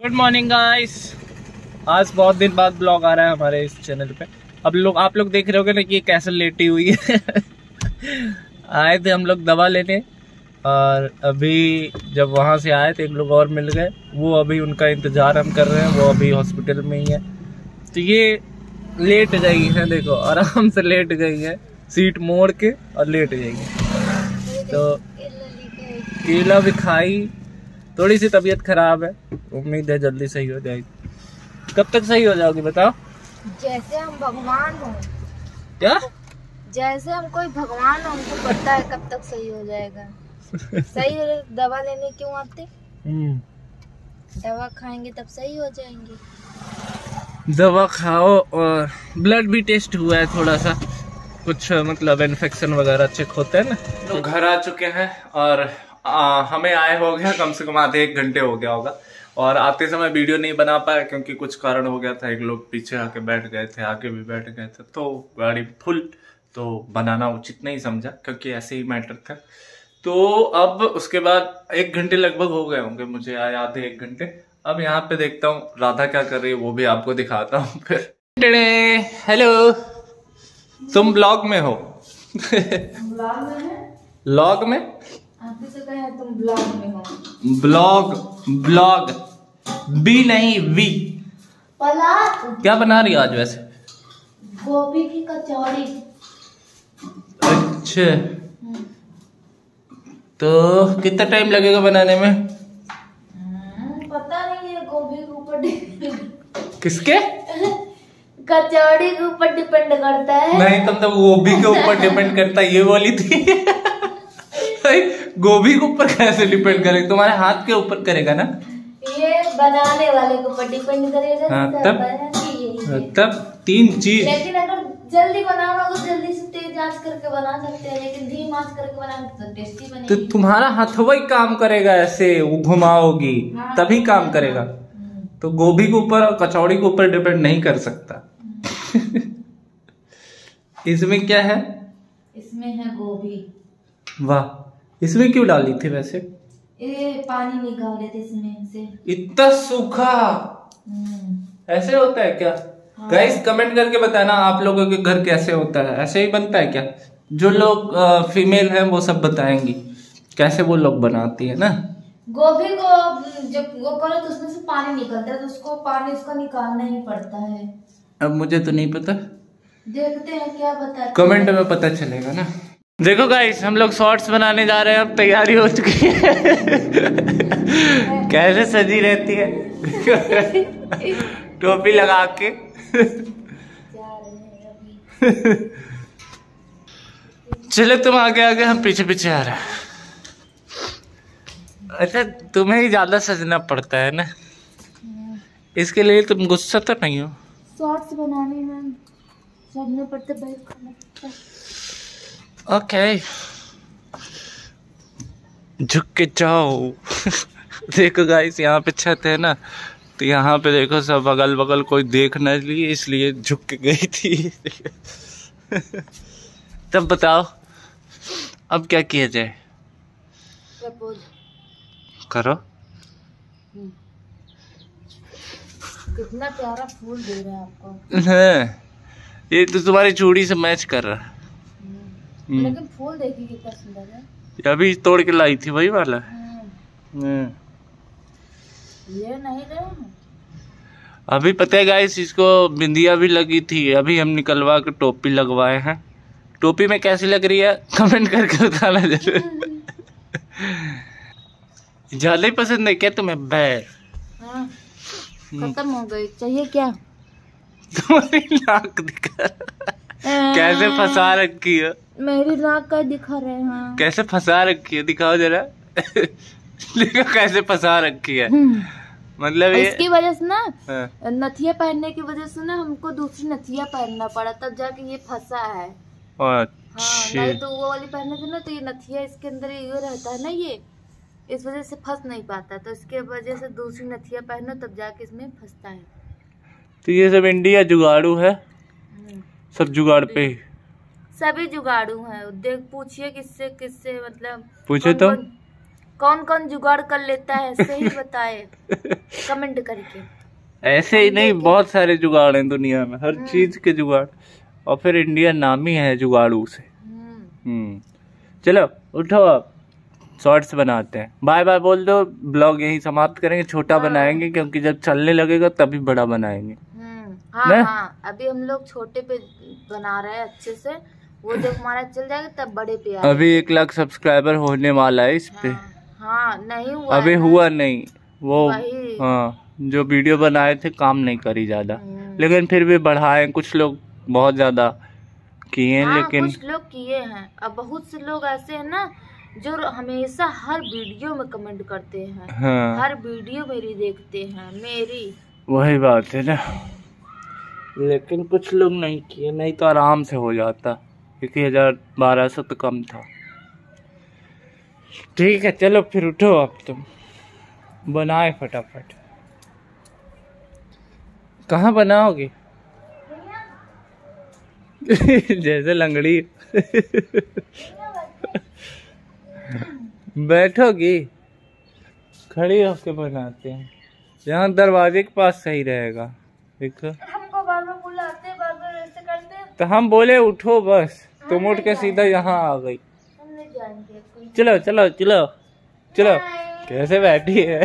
Good morning guys. आज बहुत दिन बाद ब्लॉग आ रहा है हमारे इस चैनल पे। अब आप लोग देख रहे होगे ना कि कैसे लेटी हुई है। आए थे हम लोग दवा लेने और अभी जब वहां से आए तो एक लोग और मिल गए, वो अभी उनका इंतजार हम कर रहे हैं, वो अभी हॉस्पिटल में ही है। तो ये लेट गई है, देखो आराम से लेट गई है, सीट मोड़ के और लेट गई है। तो केला भी खाई, थोड़ी सी तबीयत खराब है, उम्मीद है जल्दी सही हो जाएगी। कब तक सही हो जाओगी बताओ? जैसे हम भगवान हो। क्या? जैसे हम कोई भगवान हो, हमको पता है कब तक सही हो जाएगा। सही हो दवा लेने क्यों आते? दवा खाएंगे तब सही हो जाएंगे। दवा खाओ और ब्लड भी टेस्ट हुआ है, थोड़ा सा कुछ मतलब इन्फेक्शन वगैरह चेक होते हैं ना। तो घर आ चुके हैं और हमें आए हो गया कम से कम आधे 1 घंटे हो गया होगा। और आते समय वीडियो नहीं बना पाया क्योंकि कुछ कारण हो गया था। एक लोग पीछे आके बैठ गए थे, आगे भी बैठ गए थे, तो गाड़ी फुल, तो बनाना उचित नहीं समझा क्योंकि ऐसे ही मैटर था। तो अब उसके बाद 1 घंटे लगभग हो गए होंगे मुझे आए, आधे 1 घंटे। अब यहाँ पे देखता हूँ राधा क्या कर रही है, वो भी आपको दिखाता हूँ फिर। हेलो, तुम ब्लॉग में हो? ब्लॉग में है? लॉग में? आप से कहे तुम ब्लॉग में हो। ब्लॉग बी नहीं वी। पलाट क्या बना रही हो आज वैसे? गोभी की कचौड़ी। अच्छा, तो कितना टाइम लगेगा बनाने में? पता नहीं है, गोभी के ऊपर किसके? कचौड़ी के ऊपर डिपेंड करता है। नहीं, तुम तो गोभी के ऊपर डिपेंड करता है ये बोली थी। गोभी के ऊपर कैसे डिपेंड करेगा? तुम्हारे हाथ के ऊपर करेगा ना, ये बनाने वाले के ऊपर डिपेंड करेगा। हाँ, तब 3 चीज। लेकिन अगर जल्दी बनाना हो तो जल्दी से तेज आंच करके बना सकते हैं, लेकिन धीमी आंच करके बनाएंगे तो टेस्टी बनेगी। तो तुम्हारा हथवा ही काम करेगा, ऐसे वो घुमाओगी तभी काम करेगा। तो गोभी के ऊपर और कचौड़ी के ऊपर डिपेंड नहीं कर सकता। इसमें क्या है? इसमें है गोभी। वाह, इसमें क्यों डाली थी वैसे? ये पानी निकाले थे इसमें से। इतना सूखा ऐसे होता है क्या? हाँ। गाइस कमेंट करके बताना आप लोगों के घर कैसे होता है, ऐसे ही बनता है क्या? जो लोग फीमेल हैं वो सब बताएंगी कैसे वो लोग बनाती है ना। गोभी को जब वो करो तो उसमें से पानी निकलता है, तो उसको पानी उसका निकालना ही पड़ता है। अब मुझे तो नहीं पता, देखते हैं क्या बताते हैं, कमेंट में पता चलेगा ना। देखो गाइस, हम लोग शॉर्ट्स बनाने जा रहे हैं, अब तैयारी हो चुकी है। कैसे सजी रहती है टोपी लगा के। जा रहे हैं अभी। चलो तुम आगे आगे, हम पीछे पीछे आ रहे हैं। अच्छा, तुम्हें ही ज्यादा सजना पड़ता है ना, इसके लिए तुम गुस्सा तो नहीं हो? शॉर्ट्स बनाने में सजने पड़ते, भाई खाना पड़ता है। ओके, झुक के जाओ। देखो गाइस, यहाँ पे छत है ना, तो यहाँ पे देखो सब अगल बगल कोई देख न लिए, इसलिए झुक के गई थी। तब बताओ अब क्या किया जाए? प्रपोज करो। कितना प्यारा फूल दे रहा है आपको। है, ये तो तुम्हारी चूड़ी से मैच कर रहा है। लेकिन फूल देखिए कितना सुंदर है। अभी तोड़ के लाई थी वही वाला। ये नहीं रहे हैं। अभी पता है गाइस, इसको बिंदिया भी लगी थी, अभी हम निकलवा के टोपी लगवाए हैं। टोपी में कैसी लग रही है कमेंट करके बताना जरूर। ज्यादा ही पसंद है क्या तुम्हें? बैर हाँ, खत्म हो गई, चाहिए क्या? तुम्हारी नाक दिखा कैसे फंसा रखी है। मेरी नाक का दिखा रहे हैं। कैसे फंसा रखी है, दिखाओ जरा। देखो कैसे फंसा रखी है, मतलब ये इसकी वजह से ना, हाँ। नथिया पहनने की वजह से ना हमको दूसरी नथिया पहनना पड़ा, तब जाके ये फंसा है। हाँ, नहीं तो वो वाली पहनने से ना, तो ये नथिया इसके अंदर ये रहता है ना, ये इस वजह से फंस नहीं पाता, तो इसके वजह से दूसरी नथिया पहनो तब जाके इसमें फंसता है। तो ये सब इंडिया जुगाड़ू है, सब जुगाड़ पे ही। सभी जुगाड़ू हैं। देख, पूछिए किससे किससे, मतलब पूछे तो कौन कौन जुगाड़ कर लेता है सही बताए कमेंट करके। ऐसे ही नहीं, बहुत सारे जुगाड़ हैं दुनिया में, हर चीज के जुगाड़। और फिर इंडिया नामी है जुगाड़ू से। चलो उठो, अब शॉर्ट्स बनाते हैं। बाय बाय बोल दो, ब्लॉग यही समाप्त करेंगे, छोटा बनाएंगे क्योंकि जब चलने लगेगा तभी बड़ा बनाएंगे। हाँ, अभी हम लोग छोटे पे बना रहे हैं अच्छे से, वो जब हमारा चल जाएगा तब बड़े पे आएगा। अभी 1 लाख सब्सक्राइबर होने वाला है इस पे। हाँ नहीं हुआ, अभी हुआ नहीं वो। हाँ, जो वीडियो बनाए थे काम नहीं करी ज्यादा, लेकिन फिर भी बढ़ाए। कुछ लोग बहुत ज्यादा किए, लेकिन कुछ लोग किए हैं। अब बहुत से लोग ऐसे हैं ना जो हमेशा हर वीडियो में कमेंट करते हैं। हाँ। हर वीडियो मेरी देखते हैं मेरी। वही बात है ना, लेकिन कुछ लोग नहीं किए, नहीं तो आराम से हो जाता। 1000-1200 तो कम था। ठीक है चलो फिर उठो, अब तुम बनाए फटाफट। कहाँ बनाओगे? जैसे लंगड़ी बैठोगी, खड़ी होके बनाते हैं। यहाँ दरवाजे के पास सही रहेगा। देखो हमको बार-बार बुलाते, बार-बार ऐसे करते। तो हम बोले उठो, बस तुम उठ के सीधा यहाँ आ गई। चलो चलो चलो चलो। कैसे बैठी है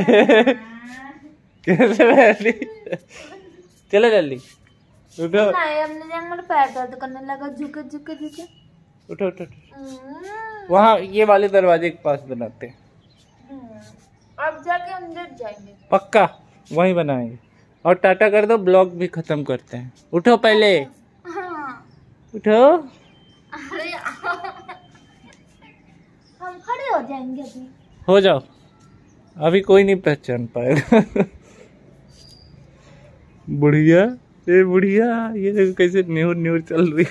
कैसे बैठी? चलो जल्दी उठो। हमने पैर दर्द करने लगा, झुके झुके झुके। उठो उठो, वहाँ ये वाले दरवाजे के पास बनाते हैं। अब जाके अंदर जाएंगे पक्का, वहीं बनाएंगे। और टाटा कर दो, ब्लॉग भी खत्म करते हैं। उठो पहले। हाँ। उठो। अरे हम खड़े हो जाएंगे अभी। हो जाओ, अभी कोई नहीं पहचान पाएगा। बुढ़िया, ये बुढ़िया, ये देखो कैसे न्यूर न्यूर चल रही।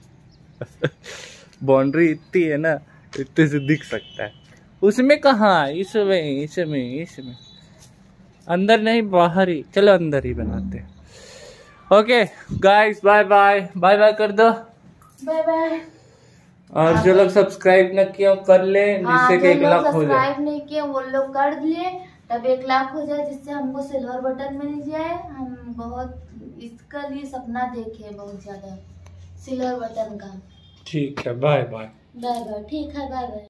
बाउंड्री इतनी है ना, इतने से दिख सकता है। उसमें कहाँ, इसमें इसमें इसमें, अंदर नहीं बाहर ही। चलो अंदर ही बनाते हैं। Okay guys, bye bye. Bye bye कर दो, बाय बाय। और जो लोग सब्सक्राइब न किया कर ले, जिससे कि 1 लाख हो जाए। सब्सक्राइब नहीं किए वो लोग कर लिए, तब 1 लाख हो जाए, जिससे हमको सिल्वर बटन मिल जाए। हम बहुत इसका लिए सपना देखे, बहुत ज्यादा सिल्वर बटन का। ठीक है, बाय बाय। बाय बाय, ठीक है, बाय बाय।